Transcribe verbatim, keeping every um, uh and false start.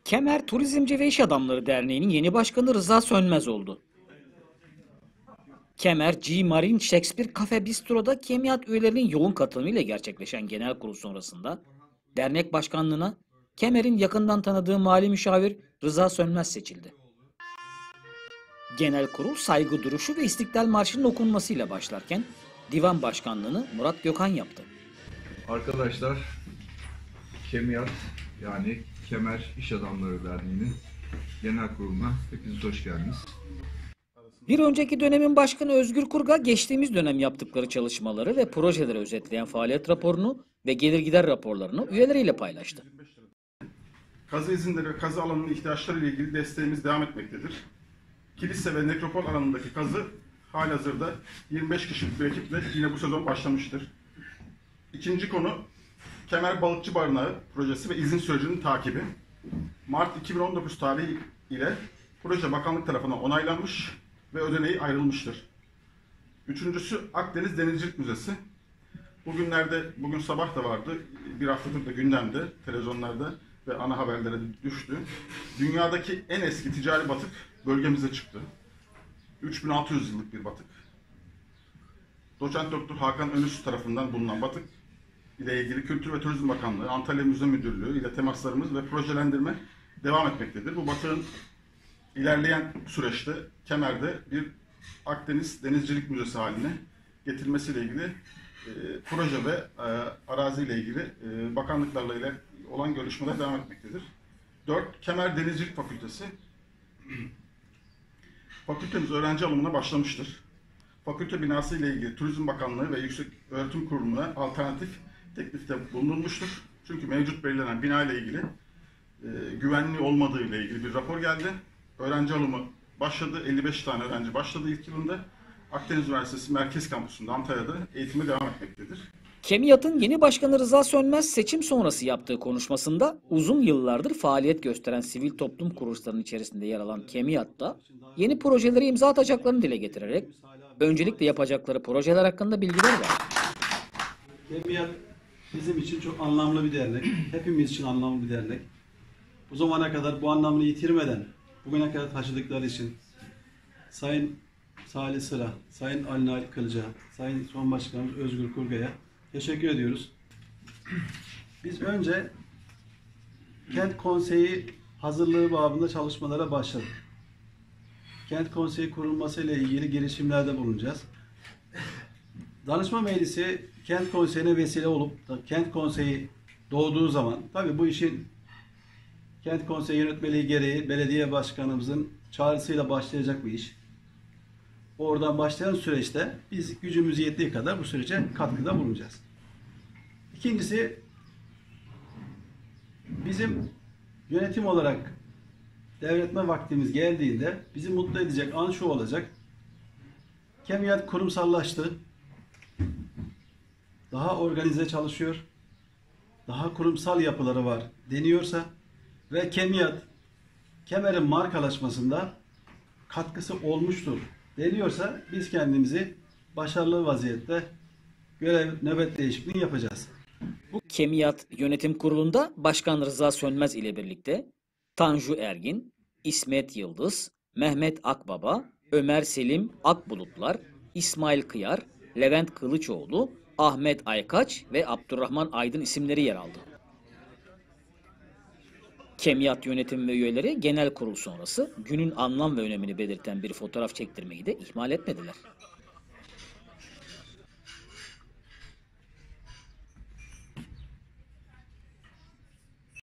Kemer Turizmci ve İş Adamları Derneği'nin yeni başkanı Rıza Sönmez oldu. Kemer G Marine Shakespeare Cafe Bistro'da Kemiyat üyelerinin yoğun katılımıyla gerçekleşen genel kurul sonrasında dernek başkanlığına Kemer'in yakından tanıdığı mali müşavir Rıza Sönmez seçildi. Genel kurul saygı duruşu ve İstiklal Marşı'nın okunmasıyla başlarken divan başkanlığını Murat Gökhan yaptı. Arkadaşlar, Kemiyat yani Kemer İş Adamları Derneği'nin genel kuruluna hepiniz hoş geldiniz. Bir önceki dönemin başkanı Özgür Kurga geçtiğimiz dönem yaptıkları çalışmaları ve projeleri özetleyen faaliyet raporunu ve gelir gider raporlarını üyeleriyle paylaştı. Kazı izinleri ve kazı alanının ihtiyaçları ile ilgili desteğimiz devam etmektedir. Kilise ve nekropol alanındaki kazı halihazırda yirmi beş kişilik bir ekiple yine bu sezon başlamıştır. İkinci konu Kemer Balıkçı Barınağı projesi ve izin sürecinin takibi. Mart iki bin on dokuz tarihi ile proje bakanlık tarafından onaylanmış ve ödeneği ayrılmıştır. Üçüncüsü Akdeniz Denizcilik Müzesi. Bugünlerde, bugün sabah da vardı, bir haftadır da gündemde, televizyonlarda ve ana haberlere düştü. Dünyadaki en eski ticari batık bölgemize çıktı. üç bin altı yüz yıllık bir batık. Doçent Doktor Hakan Önüs tarafından bulunan batık ile ilgili Kültür ve Turizm Bakanlığı, Antalya Müze Müdürlüğü ile temaslarımız ve projelendirme devam etmektedir. Bu batığın ilerleyen süreçte Kemer'de bir Akdeniz Denizcilik Müzesi haline getirilmesiyle ilgili e, proje ve e, arazi ile ilgili e, bakanlıklarla ile olan görüşmeler devam etmektedir. dört Kemer Denizcilik Fakültesi. Fakültemiz öğrenci alımına başlamıştır. Fakülte binası ile ilgili Turizm Bakanlığı ve Yüksek Öğretim Kurumu'na alternatif teklifte bulunulmuştur. Çünkü mevcut belirlenen bina ile ilgili e, güvenli olmadığı ile ilgili bir rapor geldi. Öğrenci alımı başladı. elli beş tane öğrenci başladı ilk yılında. Akdeniz Üniversitesi Merkez Kampüsü'nde Antalya'da eğitime devam etmektedir. Kemiyat'ın yeni başkanı Rıza Sönmez seçim sonrası yaptığı konuşmasında uzun yıllardır faaliyet gösteren sivil toplum kuruluşlarının içerisinde yer alan Kemiyat'ta yeni projeleri imza atacaklarını dile getirerek öncelikle yapacakları projeler hakkında bilgiler verdi. Kemiyat bizim için çok anlamlı bir dernek. Hepimiz için anlamlı bir dernek. Bu zamana kadar bu anlamını yitirmeden bugüne kadar taşıdıkları için Sayın Salih Sıra, Sayın Ali Nail Kılıca, Sayın Son Başkanımız Özgür Kurga'ya teşekkür ediyoruz. Biz önce Kent Konseyi hazırlığı babında çalışmalara başladık. Kent Konseyi kurulması ile ilgili girişimlerde bulunacağız. Danışma Meclisi Kent Konseyi'ne vesile olup da Kent Konseyi doğduğu zaman tabii bu işin Kent Konseyi yönetmeliği gereği belediye başkanımızın çağrısıyla başlayacak bir iş. Oradan başlayan süreçte biz gücümüz yettiği kadar bu sürece katkıda bulunacağız. İkincisi, bizim yönetim olarak devretme vaktimiz geldiğinde bizi mutlu edecek an şu olacak. Kemiyat kurumsallaştı. Daha organize çalışıyor. Daha kurumsal yapıları var deniyorsa ve Kemiyat Kemer'in markalaşmasında katkısı olmuştur deniyorsa biz kendimizi başarılı vaziyette görev nöbet değişikliği yapacağız. Bu Kemiyat Yönetim Kurulu'nda Başkan Rıza Sönmez ile birlikte Tanju Ergin, İsmet Yıldız, Mehmet Akbaba, Ömer Selim Akbulutlar, İsmail Kıyar, Levent Kılıçoğlu, Ahmet Aykaç ve Abdurrahman Aydın isimleri yer aldı. Kemiyat yönetim ve üyeleri genel kurul sonrası günün anlam ve önemini belirten bir fotoğraf çektirmeyi de ihmal etmediler.